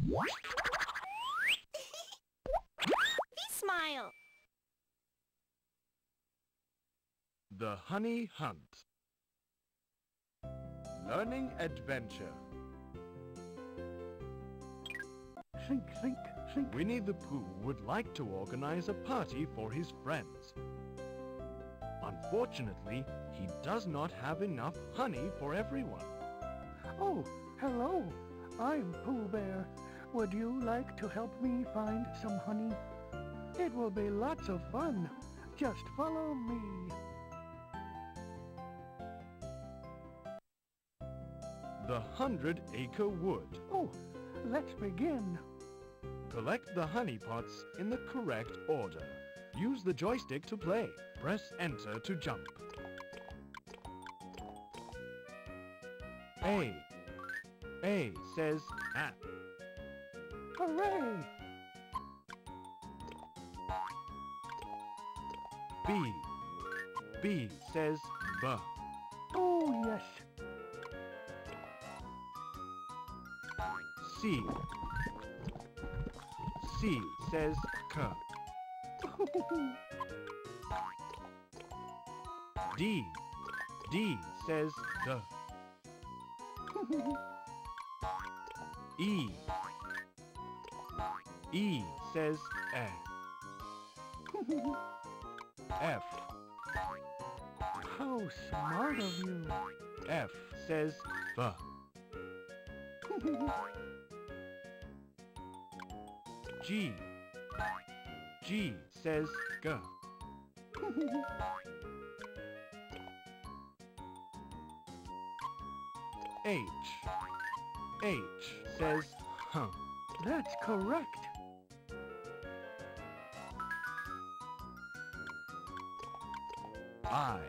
V-Smile. The Honey Hunt. Learning Adventure. Think, think, think. Winnie the Pooh would like to organize a party for his friends. Unfortunately, he does not have enough honey for everyone. Oh, hello. I'm Pooh Bear. Would you like to help me find some honey? It will be lots of fun. Just follow me. The 100-Acre Wood. Oh, let's begin. Collect the honey pots in the correct order. Use the joystick to play. Press Enter to jump. A. A says at. Hooray! B. B says B. Oh, yes. C. C says K. D. D says D. E. E says E. F. How smart of you. F says F. G. G says G. H. H says huh. That's correct. I.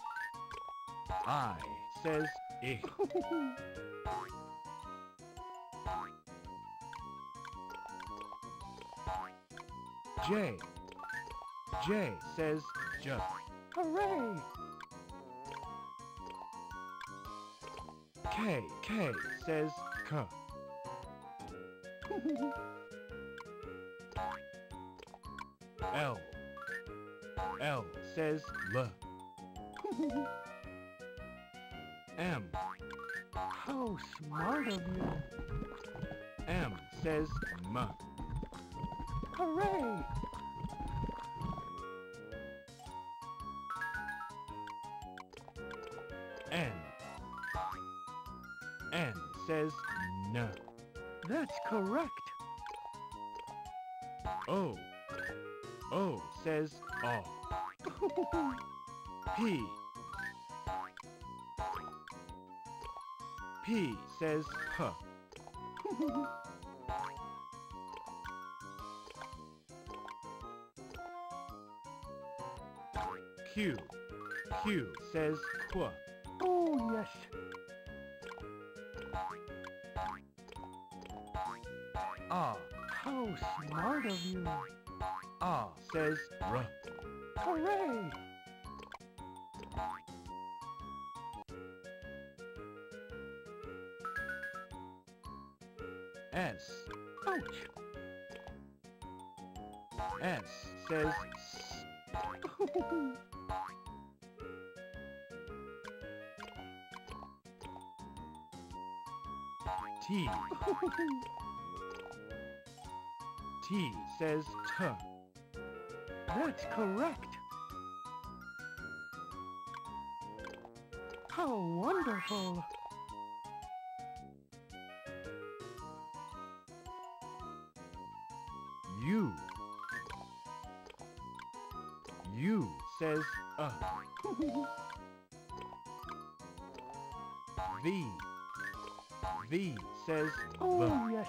I says I. J. J says J. Hooray! K. K says K. L. L says L. M. How smart of you. M says M. Hooray! N. N says N. That's correct. O. O says O. P. P says P. Q. Q says Qu. Oh, yes. R. How smart of you. R says R. Hooray! S. Ouch! S says S. T. T says T. That's correct. How wonderful. U. U says V. V says V. Oh, yes.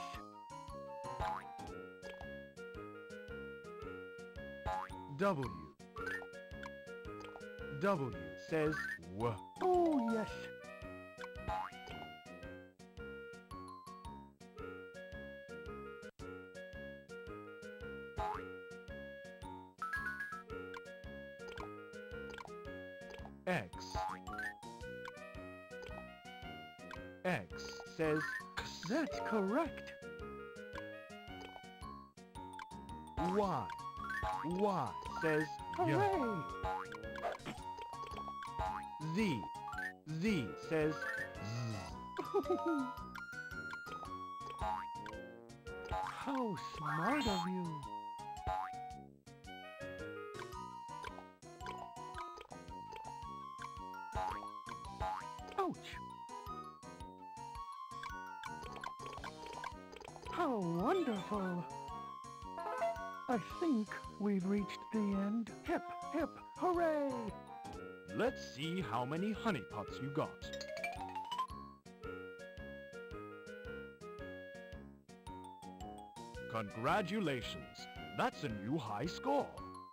W. W says W. Oh, yes. X. X says X. That's correct. Y. Y says yeah. Hooray! Z. Z says Z. How smart of you! Ouch! How wonderful! I think we've reached the end. Hip, hip, hooray! Let's see how many honey pots you got. Congratulations! That's a new high score.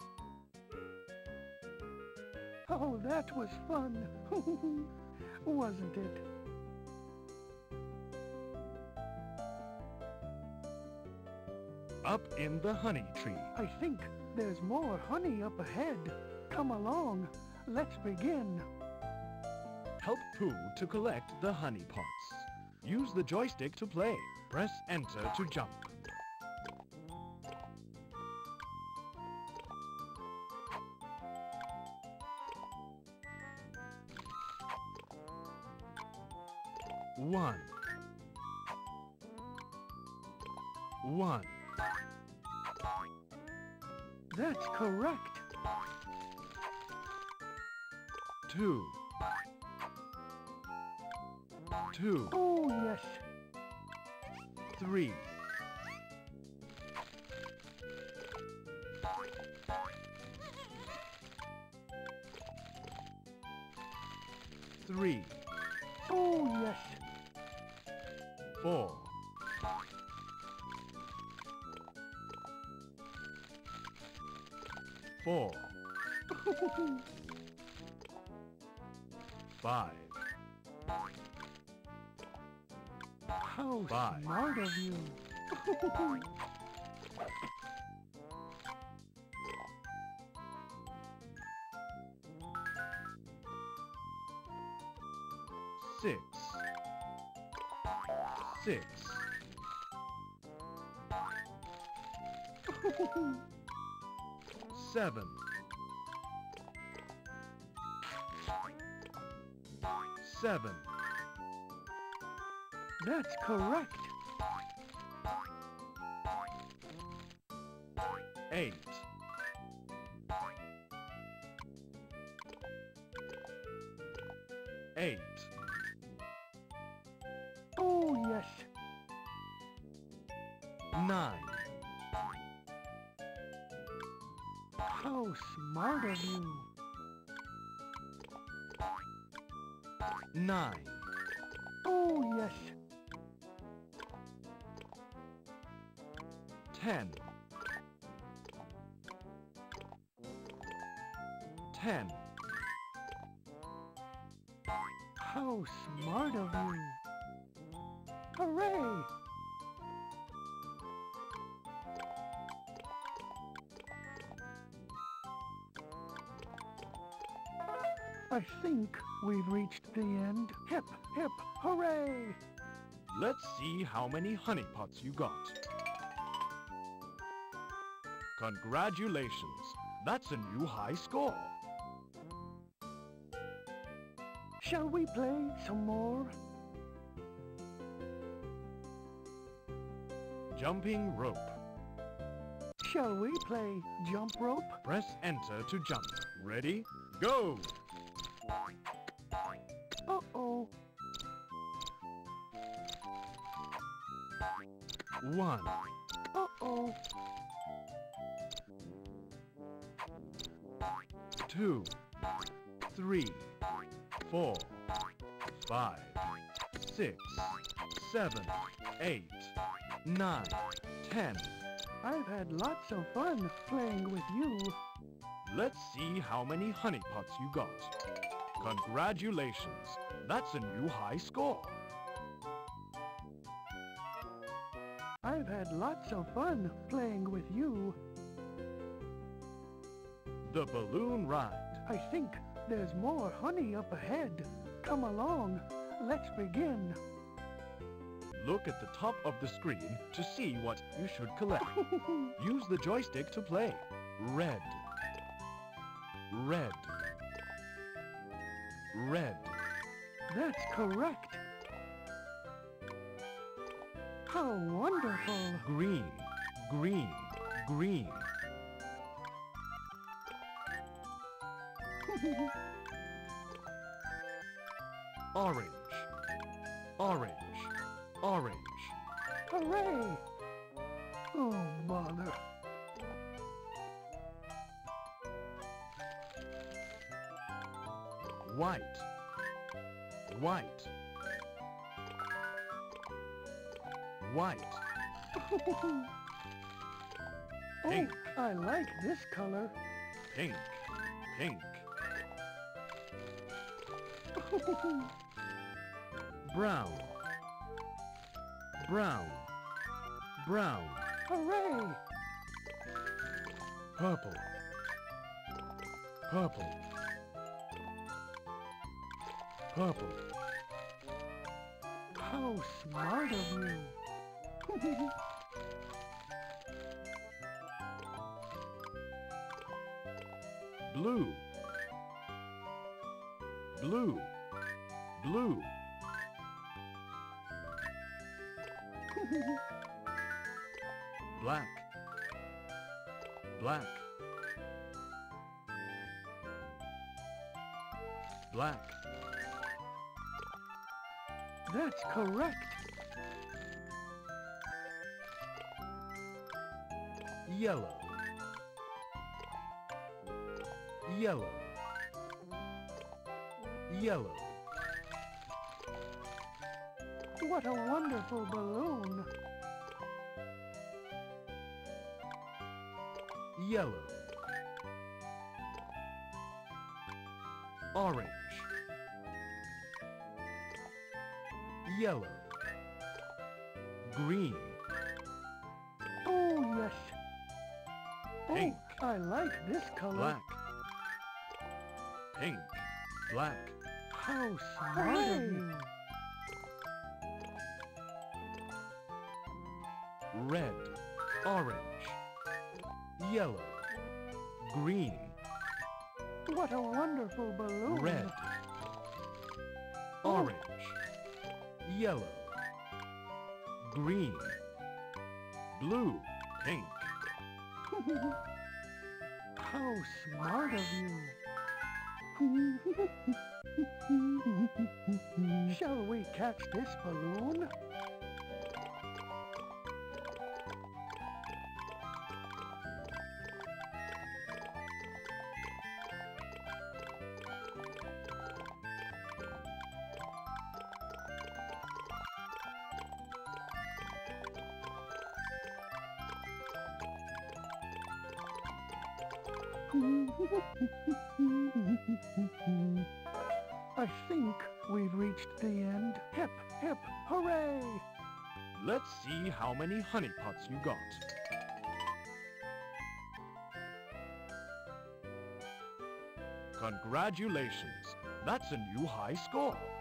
Oh, that was fun, wasn't it? Up in the honey tree. I think there's more honey up ahead. Come along, let's begin. Help Pooh to collect the honey pots. Use the joystick to play. Press enter to jump. One. One. That's correct. Two. Two. Oh, yes. Three. Three. Oh, yes. Four. Four. Five. How Five. smart of you. Six. Six. Seven. Seven. That's correct. Eight. Eight. Oh, yes. Nine. How smart of you. Nine. Oh, yes. 10. 10. How smart of you. Hooray! I think we've reached the end. Hip, hip, hooray! Let's see how many honey pots you got. Congratulations! That's a new high score. Shall we play some more? Jumping rope. Shall we play jump rope? Press enter to jump. Ready? Go! Uh-oh. 1. Uh-oh. 2. 3. 4. 5. 6. 7. 8. 9. 10. I've had lots of fun playing with you. Let's see how many honey pots you got. Congratulations! That's a new high score. I've had lots of fun playing with you. The balloon ride. I think there's more honey up ahead. Come along, let's begin. Look at the top of the screen to see what you should collect. Use the joystick to play. Red. Red. Red. That's correct. How wonderful. Green. Green. Green. Orange. Orange. Orange. Hooray! Oh, bother. White. White. White. Oh, Pink. I like this color. Pink. Pink. Brown. Brown. Brown. Hooray! Purple. Purple. Purple. How smart of you. Blue. Blue. Blue. Black. Black. Black. That's correct. Yellow. Yellow. Yellow. What a wonderful balloon. Yellow. Orange. Yellow. Green. Oh, yes. Pink. Oh, I like this color. Black. Pink. Black. How smart of you. Red. Orange. Yellow. Green. What a wonderful balloon. Red. Orange. Yellow. Green. Blue. Pink. How smart of you. Shall we catch this balloon? I think we've reached the end. Hip, hip, hooray! Let's see how many honey pots you got. Congratulations! That's a new high score.